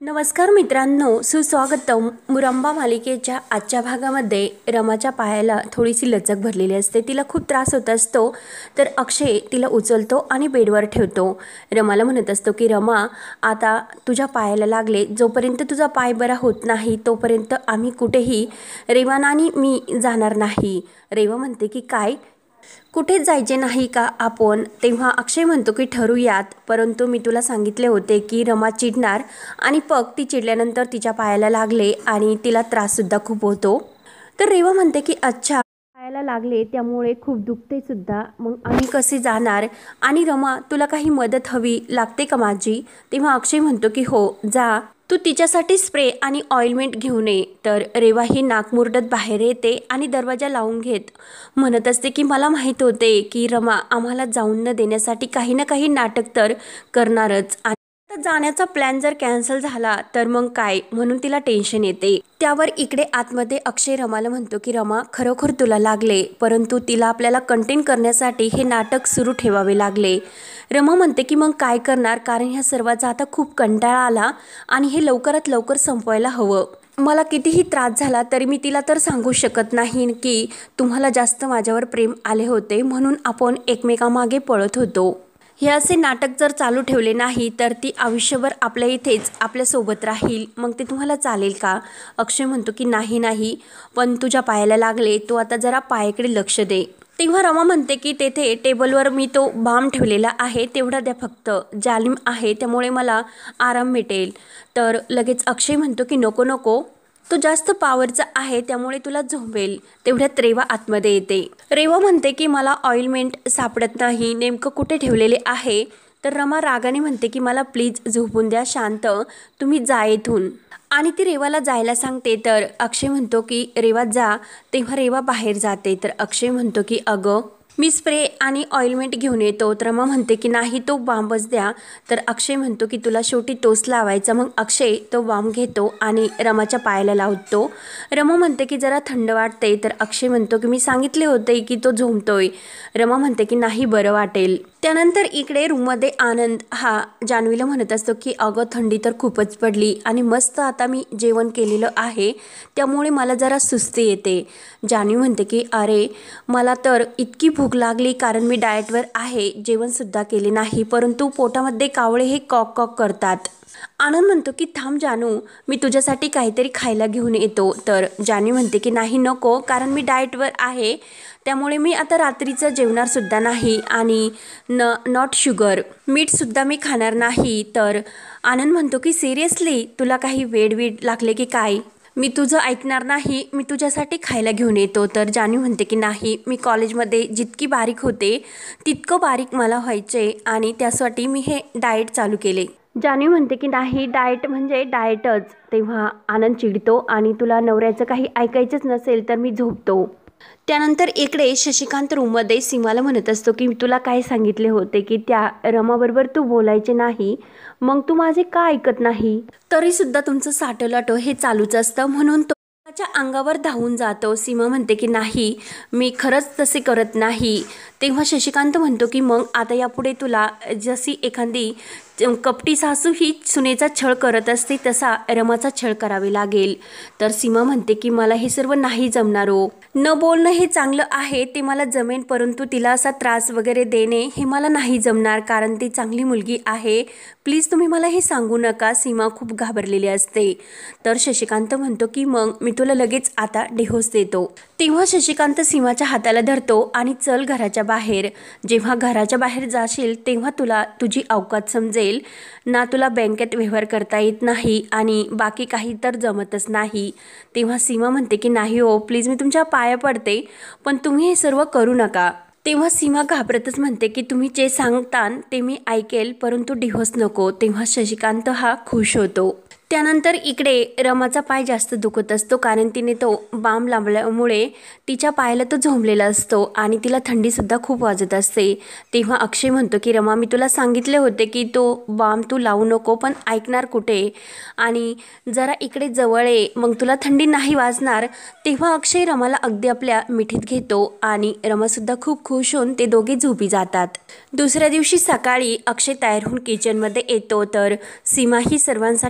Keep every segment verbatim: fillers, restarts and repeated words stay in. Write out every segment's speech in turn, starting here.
नमस्कार मित्रांनो, सुस्वागतम. मुरंबा मालिकेच्या आजच्या भागामध्ये रमाच्या पायाला थोडीशी लचक भरलेली असते. तिला खूप त्रास होत असतो. तर अक्षय तिला उचलतो आणि बेडवर ठेवतो. रमाला म्हणत असतो की रमा, आता तुझ्या पायाला लागले, जोपर्यंत तुझा पाय बरा होत नाही तोपर्यंत आम्ही कुठेही, रेवाना आणि मी जाणार नाही. रेवा म्हणते की काय, कुठेच जायचे नाही का आपण? तेव्हा अक्षय म्हणतो की ठरूयात, परंतु मी तुला सांगितले होते की रमा चिडणार आणि पग ती चिडल्यानंतर तिच्या पायाला लागले आणि तिला त्राससुद्धा खूप होतो. तर रेवा म्हणते की अच्छा, पायाला लागले त्यामुळे खूप दुखते सुद्धा, मग आम्ही कसे जाणार? आणि रमा, तुला काही मदत हवी लागते का माझी? तेव्हा अक्षय म्हणतो की हो जा, तू तिच्यासाठी स्प्रे आणि ऑइलमेंट घेऊन ये. तर रेवा ही नाक मुरडत बाहेर येते आणि दरवाजा लावून घेत म्हणत असते की मला माहीत होते की रमा आम्हाला जाऊन न देण्यासाठी काही ना काही नाटक तर करणारच, आणि जाण्याचा प्लॅन जर कॅन्सल झाला तर मग काय, म्हणून तिला टेन्शन येते. त्यावर इकडे आतमध्ये अक्षय रमाला म्हणतो की रमा, खरोखर तुला लागले, परंतु तिला आपल्याला कंटेन करण्यासाठी हे नाटक सुरू ठेवावे लागले. रमा म्हणते की मग काय करणार, कारण ह्या सर्वाचा आता खूप कंटाळा आला आणि हे लवकरात लवकर संपवायला हवं. मला कितीही त्रास झाला तरी मी तिला तर सांगू शकत नाही की तुम्हाला जास्त माझ्यावर प्रेम आले होते म्हणून आपण एकमेकामागे पळत होतो. हे असे नाटक जर चालू ठेवले नाही तर ती आयुष्यभर आपल्या इथेच आपल्यासोबत राहील, मग ते तुम्हाला चालेल का? अक्षय म्हणतो की नाही नाही, पण तुझ्या पायाला लागले, तू आता जरा पायाकडे लक्ष दे. तेव्हा रमा म्हणते की तेथे टेबलवर मी तो बाम ठेवलेला आहे, तेवढा द्या फक्त, जालिम आहे त्यामुळे मला आराम मिळेल. तर लगेच अक्षय म्हणतो की नको नको, तो जास्त पॉवरचा आहे त्यामुळे तुला झोंबेल. तेवढ्यात रेवा आतमध्ये येते. रेवा म्हणते की मला ऑइलमेंट सापडत नाही, नेमकं कुठे ठेवलेले आहे? तर रमा रागाने म्हणते की मला प्लीज झोपून द्या शांत, तुम्ही जा येथून. आणि ती रेवाला जायला सांगते. तर अक्षय म्हणतो की रेवा जा. तेव्हा रेवा बाहेर जाते. तर अक्षय म्हणतो की अगं, मी स्प्रे आणि ऑइलमेंट घेऊन येतो. तर रमा म्हणते की नाही, तो बांबच द्या. तर अक्षय म्हणतो की तुला शेवटी तोच लावायचा. मग अक्षय तो बांब घेतो आणि रमाच्या पायाला लावतो. रमा म्हणते की जरा थंड वाटते. तर अक्षय म्हणतो की मी सांगितले होते की तो झोंबतोय. रमा म्हणते की नाही, बरं वाटेल. त्यानंतर इकडे रूममध्ये आनंद हा जान्हवीला म्हणत असतो की अगं, थंडी तर खूपच पडली आणि मस्त आता मी जेवण केलेलं आहे त्यामुळे मला जरा सुस्ती येते. जान्हवी म्हणते की अरे, मला तर इतकी भूक लागली कारण मी डाएटवर आहे, जेवणसुद्धा केले नाही, परंतु पोटामध्ये कावळे हे कॉक कॉक करतात. आनंद म्हणतो की थांब जानू, मी तुझ्यासाठी काहीतरी खायला घेऊन येतो. तर जान्हवी म्हणते की नाही नको, कारण मी डाएटवर आहे त्यामुळे मी आता रात्रीचं जेवणार सुद्धा नाही आणि न नॉट शुगर, मीठसुद्धा मी खाणार नाही. तर आनंद म्हणतो की सिरियसली तुला काही वेड वीड लागले की काय? मी तुझं ऐकणार नाही, मी तुझ्यासाठी खायला घेऊन येतो. तर जान्हवी म्हणते की नाही, मी कॉलेजमध्ये जितकी बारीक होते तितकं बारीक मला व्हायचे आणि त्यासाठी मी हे डाएट चालू केले. जान्हवी म्हणते की नाही, डाएट म्हणजे डाएटच. तेव्हा आनंद चिडतो आणि तुला नवऱ्याचं काही ऐकायचंच नसेल तर मी झोपतो. त्यानंतर इकडे शशिकांत रूममध्ये सीमाला म्हणत असतो की तुला काय सांगितले होते की त्या रमाबरोबर तू बोलायचे नाही, मग तू माझे का ऐकत नाही? तरीसुद्धा तुमचं साटोलाटो हे चालूच असतं म्हणून तो त्याच्या अंगावर धावून जातो. सीमा म्हणते की नाही, मी खरंच तसे करत नाही. तेव्हा शशिकांत म्हणतो की मग आता यापुढे तुला जशी एखादी कपटी सासू ही सुनेचा छळ करत असते तसा रमाचा छळ करावे लागेल. तर सीमा म्हणते की मला हे सर्व नाही जमणार हो, न बोलणं हे चांगलं आहे ते मला जमेन, परंतु तिला असा त्रास वगैरे देणे हे मला नाही जमणार, कारण ती चांगली मुलगी आहे, प्लीज तुम्ही मला हे सांगू नका. सीमा खूप घाबरलेली असते. तर शशिकांत म्हणतो की मग मी तुला लगेच आता डिव्होर्स देतो. तेव्हा शशिकांत सीमाच्या हाताला धरतो आणि चल घराच्या बाहेर. जेव्हा घराच्या बाहेर जाशील तेव्हा तुला तुझी अवकात समजेल ना, तुला बँकेत व्यवहार करता येत नाही आणि बाकी काही तर जमतच नाही. तेव्हा सीमा म्हणते की नाही हो, प्लीज मी तुमच्या पाया पडते, पण तुम्ही हे सर्व करू नका. तेव्हा सीमा घाबरतच म्हणते की तुम्ही जे सांगतान ते मी ऐकेल, परंतु डिव्होर्स नको. तेव्हा शशिकांत हा खुश होतो. त्यानंतर इकडे रमाचा पाय जास्त दुखत असतो कारण तिने तो बाम लावल्यामुळे तिच्या पायाला तो झोंबलेला असतो आणि तिला थंडीसुद्धा खूप वाजत असते. तेव्हा अक्षय म्हणतो की रमा, मी तुला सांगितले होते की तो बाम तू लावू नको, पण ऐकणार कुठे, आणि जरा इकडे जवळ ये, मग तुला थंडी नाही वाजणार. तेव्हा अक्षय रमाला अगदी आपल्या मिठीत घेतो आणि रमासुद्धा खूप खुश होऊन ते दोघे झोपी जातात. दुसऱ्या दिवशी सकाळी अक्षय तयार होऊन किचनमध्ये येतो. तर सीमा ही सर्वांसाठी कॉफी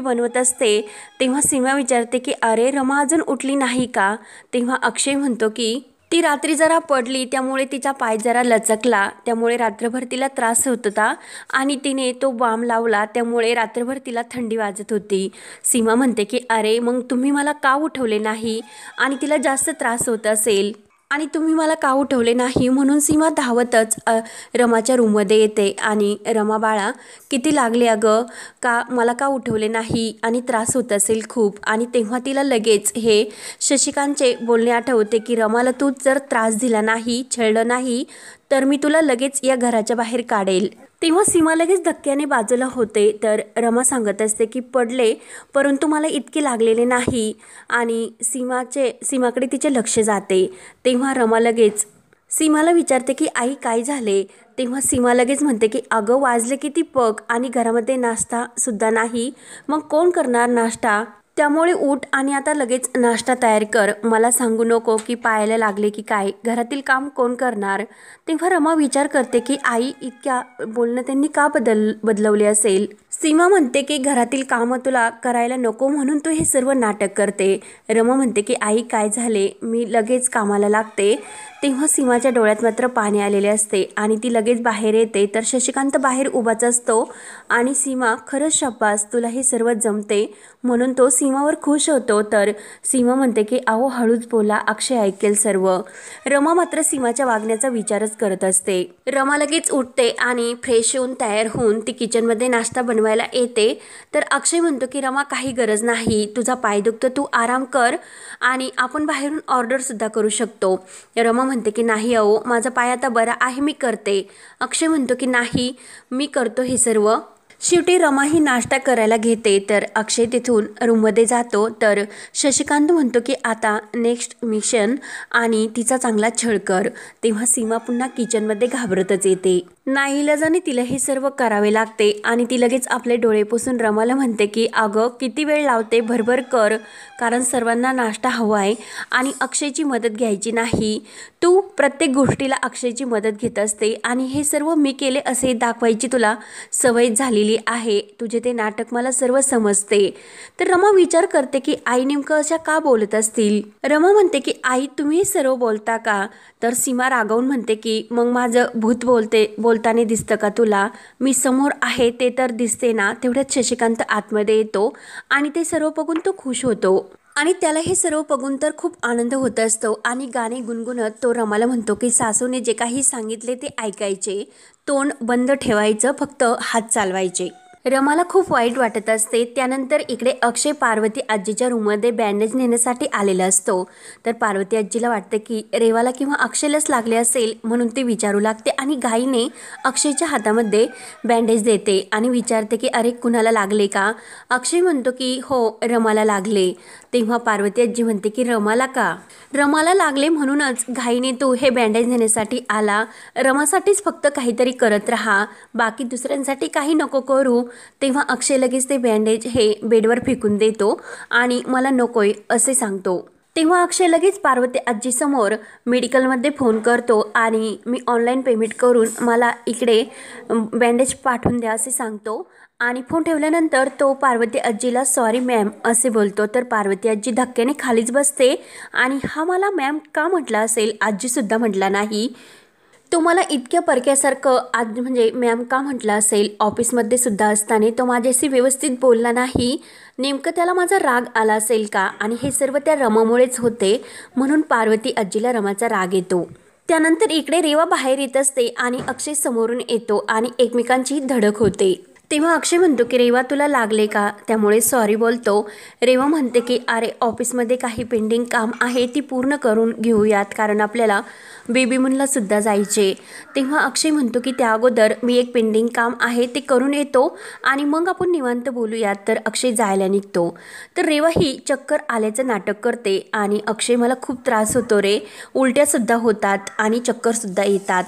बनवत असते तेव्हा सीमा विचारते की अरे रमा अजून उठली नाही का? तेव्हा अक्षय म्हणतो की ती रात्री जरा पडली त्यामुळे तिचा पाय जरा लचकला, त्यामुळे रात्रभर तिला त्रास होत होता आणि तिने तो बाम लावला त्यामुळे रात्रभर तिला थंडी वाजत होती. सीमा म्हणते की अरे मग तुम्ही मला का उठवले नाही आणि तिला जास्त त्रास होत असेल आणि तुम्ही मला का उठवले नाही? म्हणून सीमा धावतच रमाच्या रूममध्ये येते आणि रमा बाळा किती लागले अगं, का मला का उठवले नाही आणि त्रास होत असेल खूप. आणि तेव्हा तिला लगेच हे शशिकांतचे बोलणे आठवते की रमाला तू जर त्रास दिला नाही, छळलं नाही तर मी तुला लगेच या घराच्या बाहेर काढेल. तेव्हा सीमा लगेच धक्क्याने बाजूला होते तर रमा सांगत असते की पडले परंतु मला इतके लागलेले नाही आणि सीमाचे सीमाकडे तिचे लक्ष जाते. तेव्हा रमा लगेच सीमाला विचारते की आई काय झाले? तेव्हा सीमा लगेच म्हणते की अगं वाजले किती पग आणि घरामध्ये नाश्ता सुद्धा नाही, मग कोण करणार नाश्ता? त्यामुळे उठ आणि आता लगेच नाश्ता तयार कर, मला सांगू नको की पायाला लागले की काय, घरातील काम कोण करणार? तेव्हा रमा विचार करते की आई इतक्या बोलणं त्यांनी का बदल बदलवले असेल. सीमा म्हणते की घरातील कामं तुला करायला नको म्हणून तू हे सर्व नाटक करते. रमा म्हणते की आई काय झाले, मी लगेच कामाला लागते. तेव्हा सीमाच्या डोळ्यात मात्र पाणी आलेले असते आणि ती लगेच बाहेर येते तर शशिकांत बाहेर उभाच असतो आणि सीमा खरंच शाबास तुला हे सर्व जमते म्हणून तो सीमावर खुश होतो. तर सीमा म्हणते की अहो हळूच बोला, अक्षय ऐकेल सर्व. रमा मात्र सीमाच्या वागण्याचा विचारच करत असते. रमा लगेच उठते आणि फ्रेश होऊन तयार होऊन ती किचनमध्ये नाश्ता बनवायला येते तर अक्षय म्हणतो की रमा काही गरज नाही, तुझा पाय दुखतो तू आराम कर आणि आपण बाहेरून ऑर्डर सुद्धा करू शकतो. रमा म्हणते की नाही अहो माझा पाय आता बरा आहे, मी करते. अक्षय म्हणतो की नाही मी करतो हे सर्व. शेवटी रमा ही नाश्ता करायला घेते तर अक्षय तिथून रूममध्ये जातो तर शशिकांत म्हणतो की आता नेक्स्ट मिशन आणि तिचा चांगला छळ कर. तेव्हा सीमा पुन्हा किचनमध्ये घाबरतच येते. नाईलाजाने तिला हे सर्व करावे लागते आणि ती लगेच आपले डोळे पुसून रमाला म्हणते की अगं किती वेळ लावते, भरभर कर कारण सर्वांना नाश्ता हवा आहे आणि अक्षयची मदत घ्यायची नाही. तू प्रत्येक गोष्टीला अक्षयची मदत घेत असते आणि हे सर्व मी केले असे दाखवायची तुला सवय झालेली आहे. तुझे ते नाटक मला सर्व समजते. तर रमा विचार करते की आई नेमकं अशा का बोलत असतील. रमा म्हणते की आई तुम्ही सर्व बोलता का? तर सीमा रागावून म्हणते की मग माझं भूत बोलते बोलताना दिसतं का तुला? मी समोर आहे ते तर दिसते ना. तेवढ्यात शशिकांत आतमध्ये येतो आणि ते सर्व बघून तो खुश होतो आणि त्याला हे सर्व बघून तर खूप आनंद होत असतो आणि गाणे गुणगुणत तो रमाला म्हणतो की सासूने जे काही सांगितले ते ऐकायचे, तोंड बंद ठेवायचं, फक्त हात चालवायचे. रमाला खूप वाईट वाटत असते. त्यानंतर इकडे अक्षय पार्वती आजीच्या रूममध्ये बँडेज नेण्यासाठी आलेला असतो तर पार्वती आजीला वाटते की रेवाला किंवा अक्षयलाच लागले असेल म्हणून ती विचारू लागते आणि घाईने अक्षयच्या हातामध्ये बँडेज देते आणि विचारते की अरे कुणाला लागले का? अक्षय म्हणतो की हो रमाला लागले. तेव्हा पार्वती आजी म्हणते की रमाला का? रमाला लागले म्हणूनच घाईने तू हे बँडेज नेण्यासाठी आला. रमासाठीच फक्त काहीतरी करत राहा, बाकी दुसऱ्यांसाठी काही नको करू. तेव्हा अक्षय लगेच ते बँडेज हे बेडवर फेकून देतो आणि मला नकोय असे सांगतो. तेव्हा अक्षय लगेच पार्वती आजीसमोर मेडिकलमध्ये फोन करतो आणि मी ऑनलाईन पेमेंट करून मला इकडे बँडेज पाठवून द्या असे सांगतो आणि फोन ठेवल्यानंतर तो पार्वती आजीला सॉरी मॅम असे बोलतो. तर पार्वती आजी धक्क्याने खालीच बसते आणि हा मला मॅम का म्हटला असेल, आजीसुद्धा म्हटला नाही. तो मला इतक्या परक्यासारखं आज म्हणजे मॅम का म्हटलं असेल. ऑफिसमध्ये सुद्धा असताना तो माझ्याशी व्यवस्थित बोलला नाही, नेमकं त्याला माझा राग आला असेल का? आणि हे सर्व त्या रमामुळेच होते म्हणून पार्वती आजीला रमाचा राग येतो. त्यानंतर इकडे रेवा बाहेर येत असते आणि अक्षय समोरून येतो आणि एकमेकांची धडक होते. तेव्हा अक्षय म्हणतो की रेवा तुला लागले का? त्यामुळे सॉरी बोलतो. रेवा म्हणते की अरे ऑफिसमध्ये काही पेंडिंग काम आहे ती पूर्ण करून घेऊयात कारण आपल्याला बेबी मूनला सुद्धा जायचे. तेव्हा अक्षय म्हणतो की त्या अगोदर मी एक पेंडिंग काम आहे ते करून येतो आणि मग आपण निवांत बोलूयात. तर अक्षय जायला निघतो तर रेवा ही चक्कर आल्याचं नाटक करते आणि अक्षय मला खूप त्रास होतो रे, उलट्यासुद्धा होतात आणि चक्करसुद्धा येतात.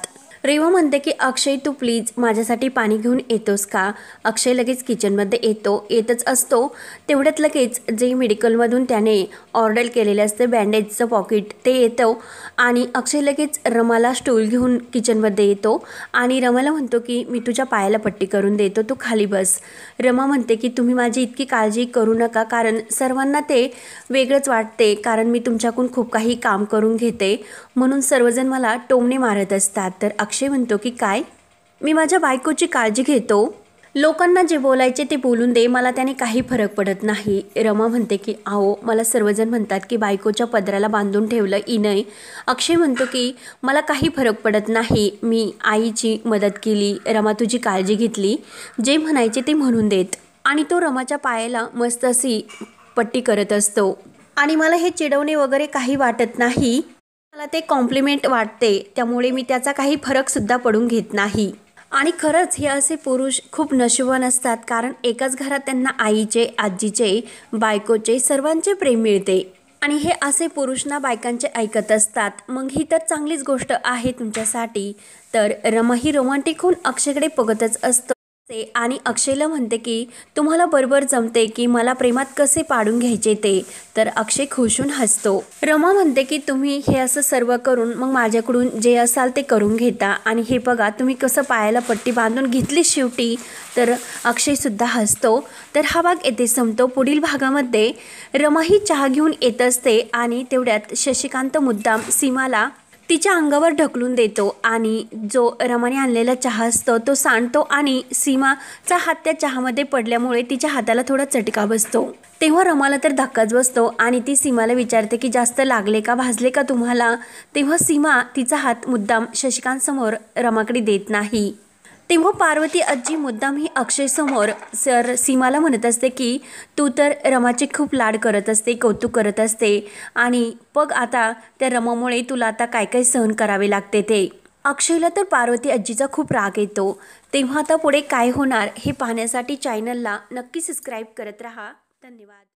रेवा म्हणते की अक्षय तू प्लीज माझ्यासाठी पाणी घेऊन येतोस का? अक्षय लगेच किचनमध्ये येतो. येतच असतो तेवढ्यात लगेच जे मेडिकलमधून त्याने ऑर्डर केलेले असते बँडेजचं पॉकेट ते येतं आणि अक्षय लगेच रमाला स्टूल घेऊन किचनमध्ये येतो आणि रमाला म्हणतो की मी तुझ्या पायाला पट्टी करून देतो, तू खाली बस. रमा म्हणते की तुम्ही माझी इतकी काळजी करू नका, कारण सर्वांना ते वेगळंच वाटते, कारण मी तुमच्याकडून खूप काही काम करून घेते म्हणून सर्वजण मला टोमणे मारत असतात. तर अक्षय म्हणतो की काय, मी माझ्या बायकोची काळजी घेतो, लोकांना जे बोलायचे ते बोलून दे, मला त्याने काही फरक पडत नाही. रमा म्हणते की आओ मला सर्वजण म्हणतात की बायकोच्या पदराला बांधून ठेवलं इनय. अक्षय म्हणतो की मला काही फरक पडत नाही, मी आईची मदत केली, रमा तुझी काळजी घेतली, जे म्हणायचे ते म्हणून देत. आणि तो रमाच्या पायाला मस्त अशी पट्टी करत असतो आणि मला हे चिडवणे वगैरे काही वाटत नाही, मला ते कॉम्प्लिमेंट वाटते, त्यामुळे मी त्याचा काही फरकसुद्धा पडून घेत नाही. आणि खरंच हे असे पुरुष खूप नशिबवान असतात, कारण एकाच घरात त्यांना आईचे, आजीचे, बायकोचे, सर्वांचे प्रेम मिळते आणि हे असे पुरुष ना बायकांचे ऐकत असतात. मग ही तर चांगलीच गोष्ट आहे तुमच्यासाठी. तर रमा ही रोमॅन्टिक होऊन अक्षयकडे बघतच असतो आणि अक्षयला म्हणते की तुम्हाला बरोबर जमते की मला प्रेमात कसे पाडून घ्यायचे ते. तर अक्षय खुशून हसतो. रमा म्हणते की तुम्ही हे असं सर्व करून मग माझ्याकडून जे असाल ते करून घेता आणि हे बघा तुम्ही कसं पायाला पट्टी बांधून घेतली शेवटी. तर अक्षयसुद्धा हसतो. तर हा भाग येथे संपतो. पुढील भागामध्ये रमा ही चहा घेऊन येत असते आणि तेवढ्यात शशिकांत मुद्दाम सीमाला तिच्या अंगावर ढकलून देतो आणि जो रमाने आणलेला चहा असतो तो सांडतो आणि सीमाचा हात त्या चहामध्ये पडल्यामुळे तिच्या हाताला थोडा चटका बसतो. तेव्हा रमाला तर धक्काच बसतो आणि ती सीमाला विचारते की जास्त लागले का, भाजले का तुम्हाला. तेव्हा सीमा तिचा हात मुद्दाम शशिकांत समोर रमाकडे देत नाही. तेव्हा पार्वती आजी मुद्दाम ही अक्षय समोर सर सीमाला म्हणत असते की तू तर रमाचे खूप लाड करत असते, कौतुक करत असते आणि बघ आता त्या रमामुळे तुला आता काय काय सहन करावे लागते ते. अक्षयला तर पार्वती आजीचा खूप राग येतो. तेव्हा आता पुढे काय होणार हे पाहण्यासाठी चॅनलला नक्की सबस्क्राईब करत राहा. धन्यवाद.